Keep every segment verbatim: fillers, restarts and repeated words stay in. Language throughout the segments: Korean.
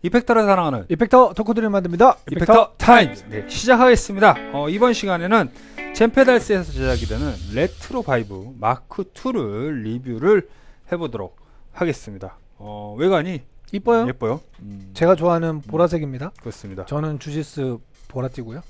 이펙터를 사랑하는 이펙터 덕후들을 만듭니다. 이펙터, 이펙터 타임즈. 네, 시작하겠습니다. 어, 이번 시간에는 젠페달스에서 제작이 되는 레트로 바이브 마크 투를 리뷰를 해보도록 하겠습니다. 어, 외관이 이뻐요? 예뻐요. 음. 제가 좋아하는 보라색입니다. 그렇습니다. 저는 주시스 보라띠고요.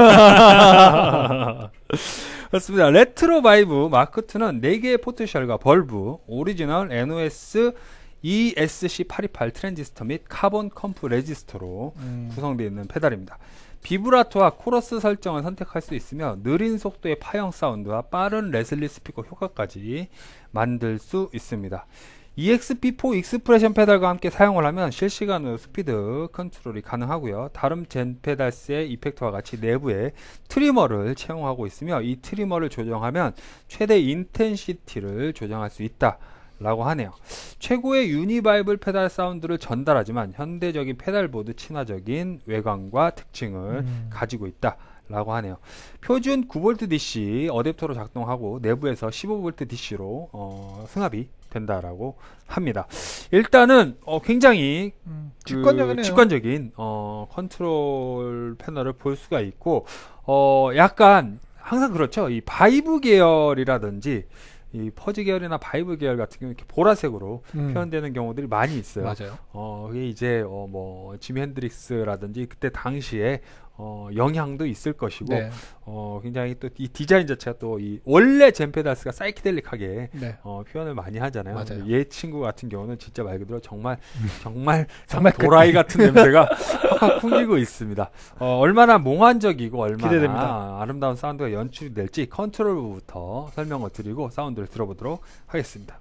그렇습니다. 레트로 바이브 마크 투는 네 개의 포트쉘과 벌브, 오리지널 엔오에스 이에스씨 팔이팔 트랜지스터 및 카본 컴프 레지스터로 음. 구성되어 있는 페달입니다. 비브라토와 코러스 설정을 선택할 수 있으며 느린 속도의 파형 사운드와 빠른 레슬리 스피커 효과까지 만들 수 있습니다. 이엑스피 사 익스프레션 페달과 함께 사용을 하면 실시간으로 스피드 컨트롤이 가능하고요. 다른 젠 페달스의 이펙터와 같이 내부에 트리머를 채용하고 있으며 이 트리머를 조정하면 최대 인텐시티를 조정할 수 있다 라고 하네요. 최고의 유니바이블 페달 사운드를 전달하지만 현대적인 페달보드 친화적인 외관과 특징을 음. 가지고 있다 라고 하네요. 표준 구 볼트 디씨 어댑터로 작동하고 내부에서 십오 볼트 디씨로 어, 승합이 된다라고 합니다. 일단은 어, 굉장히 음, 그 직관적인 어, 컨트롤 패널을 볼 수가 있고 어, 약간 항상 그렇죠. 이 바이브 계열이라든지 이 퍼즈 계열이나 바이브 계열 같은 경우 이렇게 보라색으로 음. 표현되는 경우들이 많이 있어요. 맞아요. 어, 이게 이제 어, 뭐 지미 핸드릭스라든지 그때 당시에 어, 영향도 있을 것이고 네. 어, 굉장히 또 이 디자인 자체가 또 이 원래 젠페달스가 사이키델릭하게 네. 어, 표현을 많이 하잖아요. 맞아요. 얘 친구 같은 경우는 진짜 말 그대로 정말 정말 정말 도라이 같은 냄새가 확 풍기고 있습니다. 어, 얼마나 몽환적이고 얼마나 기대됩니다. 아름다운 사운드가 연출이 될지 컨트롤부터 설명을 드리고 사운드를 들어보도록 하겠습니다.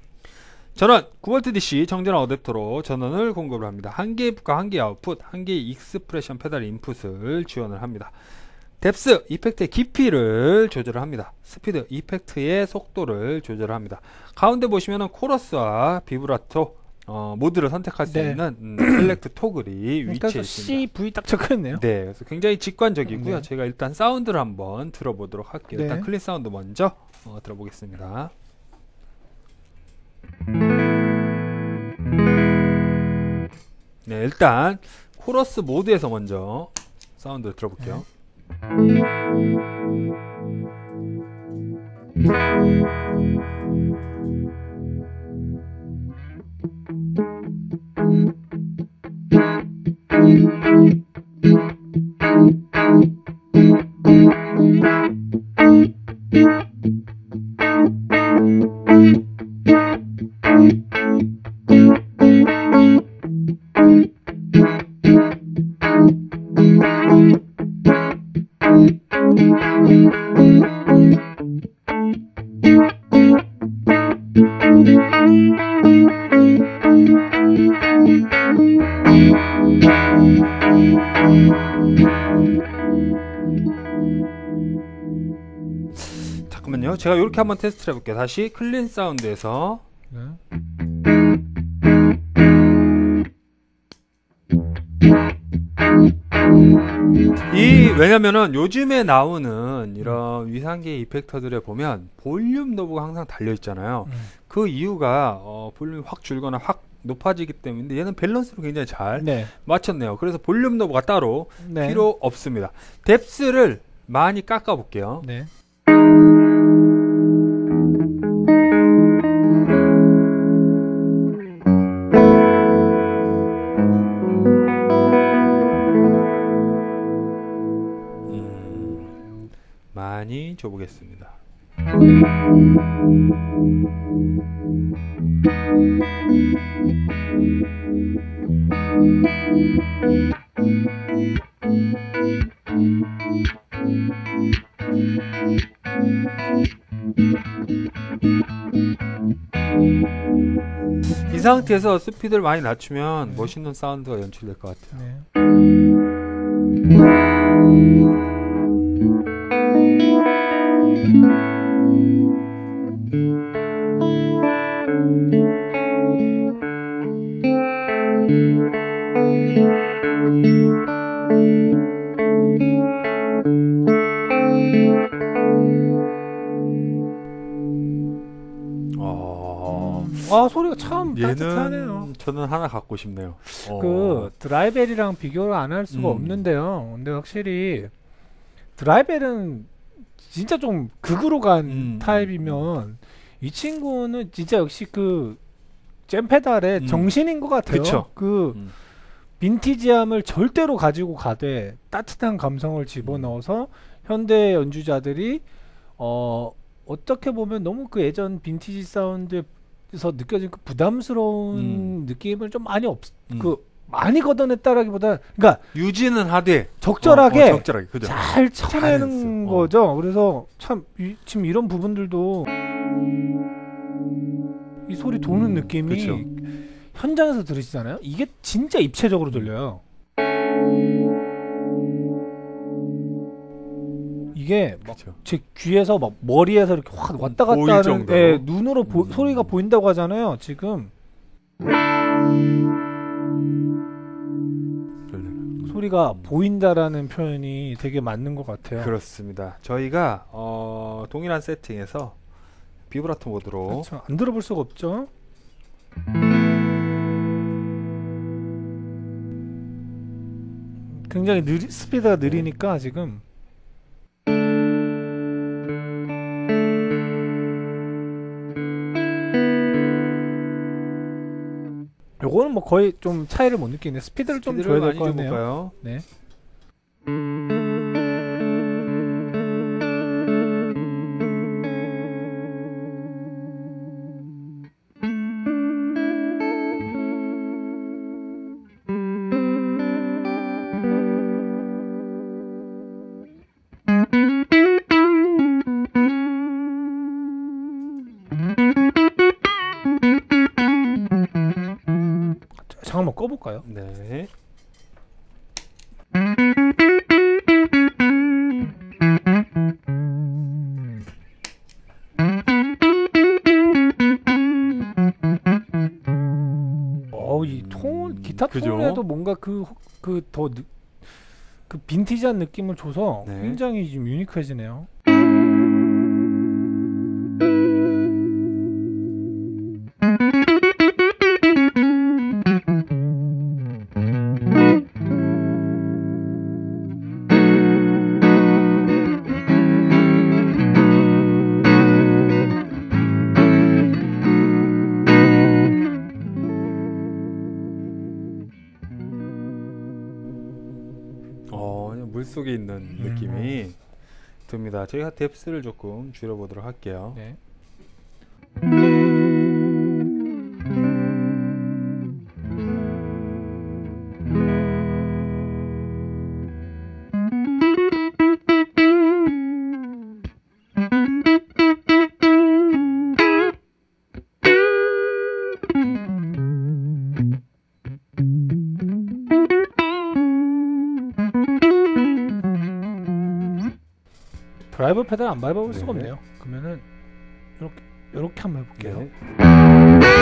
전원 구 볼트 디씨 정전화 어댑터로 전원을 공급을 합니다. 한 개의 인풋과 한 개의 아웃풋, 한 개의 익스프레션 페달 인풋을 지원을 합니다. 뎁스, 이펙트의 깊이를 조절을 합니다. 스피드, 이펙트의 속도를 조절을 합니다. 가운데 보시면은 코러스와 비브라토 어, 모드를 선택할 수 네. 있는 음, 셀렉트 토글이 그러니까 위치해 있습니다. 씨, 브이 딱 적혀있네요. 네, 그래서 굉장히 직관적이고요. 네. 제가 일단 사운드를 한번 들어보도록 할게요. 네. 일단 클린 사운드 먼저 어, 들어보겠습니다. 네, 일단 코러스 모드에서 먼저 사운드 들어볼게요. 네. 잠깐만요. 제가 이렇게 한번 테스트를 해볼게요. 다시 클린 사운드에서 네. 이 왜냐면은 요즘에 나오는 이런 위상계 이펙터들에 보면 볼륨 노브가 항상 달려 있잖아요. 음. 그 이유가 어, 볼륨이 확 줄거나 확 높아지기 때문인데 얘는 밸런스를 굉장히 잘 네. 맞췄네요. 그래서 볼륨 노브가 따로 네. 필요 없습니다. 뎁스를 많이 깎아 볼게요. 네. 많이 줘보겠습니다. 이 상태에서 스피드를 많이 낮추면 멋있는 사운드가 연출될 것 같아요. 네. 아 소리가 참 따뜻하네요. 저는 하나 갖고 싶네요. 어. 그 드라이벨이랑 비교를 안 할 수가 음. 없는데요. 근데 확실히 드라이벨은 진짜 좀 극으로 간 음. 타입이면 이 친구는 진짜 역시 그 잼페달의 음. 정신인 것 같아요. 그쵸. 그 음. 빈티지함을 절대로 가지고 가되 따뜻한 감성을 집어넣어서 현대 연주자들이 어 어떻게 보면 너무 그 예전 빈티지 사운드에서 느껴진 그 부담스러운 음. 느낌을 좀 많이 없, 음. 그 많이 걷어냈다라기보다, 그러니까 유지는 하되 적절하게, 어, 어, 적절하게 그죠? 잘 쳐내는 잘했어. 거죠. 그래서 참 이, 지금 이런 부분들도 이 소리 도는 음, 느낌이 그쵸. 현장에서 들으시잖아요. 이게 진짜 입체적으로 들려요. 이게 막 제 귀에서 막 머리에서 이렇게 확 왔다 갔다 보일 하는, 정도로? 예, 눈으로 보, 음. 소리가 보인다고 하잖아요. 지금 소리가 보인다라는 표현이 되게 맞는 것 같아요. 그렇습니다. 저희가 어, 동일한 세팅에서 비브라토 모드로 그렇죠. 안 들어볼 수가 없죠. 굉장히 느리, 스피드가 느리니까 지금 요거는 뭐 거의 좀 차이를 못 느끼네. 스피드를 좀 줘야 될 것 같네요. 줘볼까요? 네. 잠깐만 꺼볼까요? 네. 어우, 이 톤, 기타 그죠? 톤에도 뭔가 그 그 더 그 빈티지한 느낌을 줘서 네. 굉장히 좀 유니크해지네요. 어, 물속에 있는 음. 느낌이 듭니다. 저희가 뎁스를 조금 줄여보도록 할게요. 네. 드라이버 페달 안 밟아볼 수가 네. 없네요. 그러면은 이렇게 이렇게 한번 해볼게요. 네.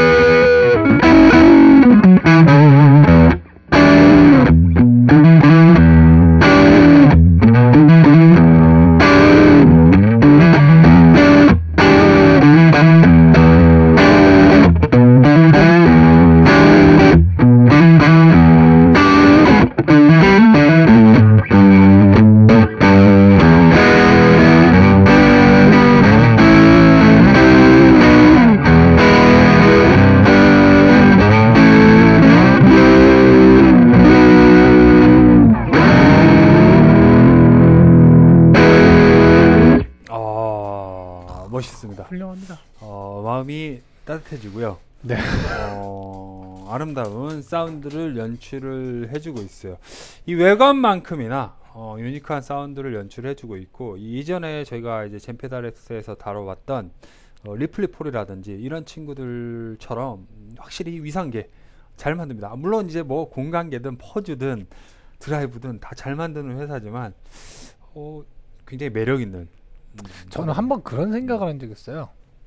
아, 멋있습니다. 훌륭합니다. 어, 마음이 따뜻해지고요. 네. 어, 아름다운 사운드를 연출을 해주고 있어요. 이 외관만큼이나 어, 유니크한 사운드를 연출해주고 있고, 이 이전에 저희가 이제 젠페달엑스에서 다뤄봤던 어, 리플리 폴이라든지 이런 친구들처럼 확실히 위상계 잘 만듭니다. 아, 물론 이제 뭐 공간계든 퍼즈든 드라이브든 다 잘 만드는 회사지만 어, 굉장히 매력 있는. 음, 저는 한번 그런 생각을 한 적이 있어요.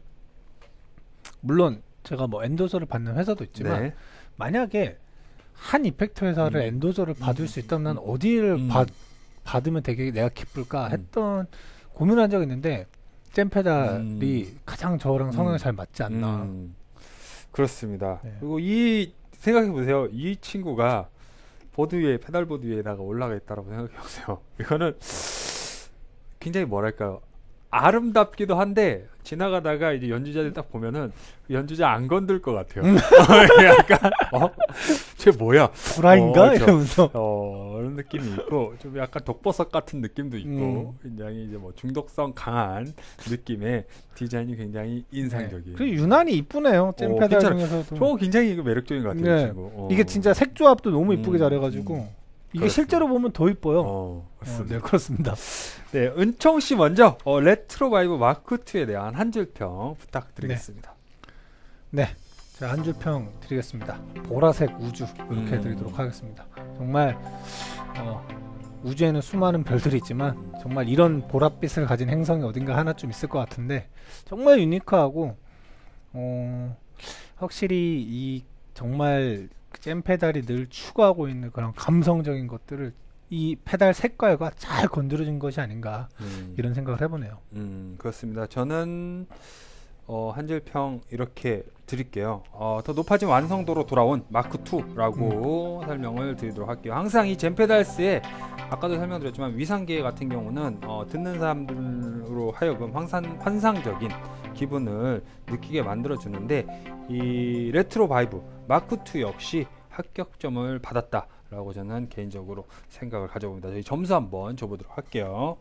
물론 제가 뭐 엔도서를 받는 회사도 있지만 네. 만약에 한 이펙트 회사를 음. 엔도서를 받을 음. 수 있다면 난 어디를 음. 받, 받으면 되게 내가 기쁠까 음. 했던 고민을 한 적이 있는데 잼페달이 음. 가장 저랑 성향이 음. 잘 맞지 않나. 음. 그렇습니다. 네. 그리고 이 생각해 보세요. 이 친구가 보드 위에 페달 보드 위에다가 올라가 있다라고 생각해 보세요. 이거는 굉장히 뭐랄까요? 아름답기도 한데 지나가다가 이제 연주자들 딱 보면은 연주자 안 건들 것 같아요. 약간 어? 쟤 뭐야? 불화인가 어, 저, 이러면서 어, 그런 느낌이 있고 좀 약간 독버섯 같은 느낌도 있고 음. 굉장히 이제 뭐 중독성 강한 느낌의 디자인이 굉장히 인상적이에요. 네. 그리고 유난히 이쁘네요. 잼 어, 페달 괜찮아요. 중에서도 저 굉장히 이거 매력적인 것 같아요. 네. 이 친구. 어. 이게 진짜 색 조합도 너무 이쁘게 음, 잘해가지고 음. 이게 그렇습니다. 실제로 보면 더 이뻐요. 어, 어, 그렇습니다. 네 그렇습니다. 네, 은총 씨 먼저 어, 레트로 바이브 마크 투에 대한 한 줄 평 부탁드리겠습니다. 네, 자, 한 줄 평 드리겠습니다. 보라색 우주 이렇게 음. 해드리도록 하겠습니다. 정말 어, 우주에는 수많은 별들이 있지만 정말 이런 보랏빛을 가진 행성이 어딘가 하나쯤 있을 것 같은데 정말 유니크하고 어, 확실히 이 정말 잼 페달이 늘 추구하고 있는 그런 감성적인 것들을 이 페달 색깔과 잘 건드려진 것이 아닌가 음. 이런 생각을 해보네요. 음, 그렇습니다. 저는 어, 한 줄 평 이렇게 드릴게요. 어, 더 높아진 완성도로 돌아온 마크 투라고 음. 설명을 드리도록 할게요. 항상 이 잼페달스의 아까도 설명드렸지만 위상기계 같은 경우는 어, 듣는 사람들로 하여금 환상, 환상적인 기분을 느끼게 만들어주는데 이 레트로 바이브 마크 투 역시 합격점을 받았다라고 저는 개인적으로 생각을 가져봅니다. 저희 점수 한번 줘보도록 할게요.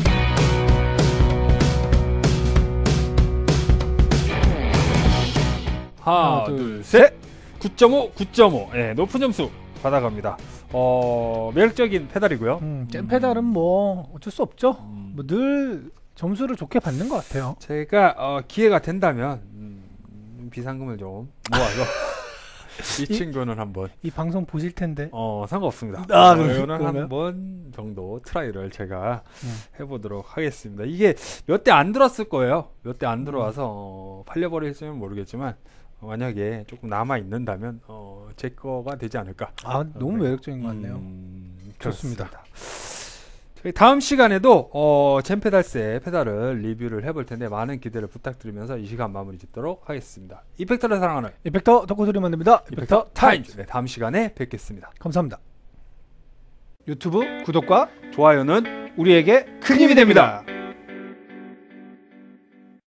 하나, 하나, 둘, 둘, 셋! 구 점 오, 구 점 오. 예, 높은 점수 받아갑니다. 어, 매력적인 페달이고요. 음, 잼 페달은 뭐 어쩔 수 없죠. 음, 뭐 늘 점수를 좋게 받는 것 같아요. 제가 어, 기회가 된다면 음, 비상금을 좀 모아서 이 이- 친구는 한번 이 방송 보실 텐데. 어, 상관없습니다. 아, 어, 그러면? 이거는 그러면? 한 번 정도 트라이를 제가 음. 해보도록 하겠습니다. 이게 몇 대 안 들었을 거예요. 몇 대 안 음. 들어와서 어, 팔려버릴지는 모르겠지만 어, 만약에 조금 남아 있는다면 어, 제 거가 되지 않을까. 아 너무 네. 매력적인 것 같네요. 음, 좋습니다. 그렇습니다. 저희 다음 시간에도 어, 잼 페달스의 페달을 리뷰를 해볼 텐데 많은 기대를 부탁드리면서 이 시간 마무리 짓도록 하겠습니다. 이펙터를 사랑하는 이펙터 덕후들이 만듭니다. 이펙터 타임즈. 네, 다음 시간에 뵙겠습니다. 감사합니다. 유튜브 구독과 좋아요는 우리에게 큰 힘이 됩니다.